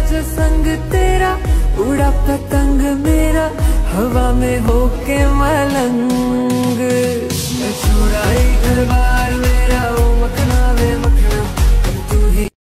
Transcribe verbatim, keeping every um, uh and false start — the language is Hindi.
जो संग तेरा, उड़ा पतंग मेरा हवा में होके मलंग।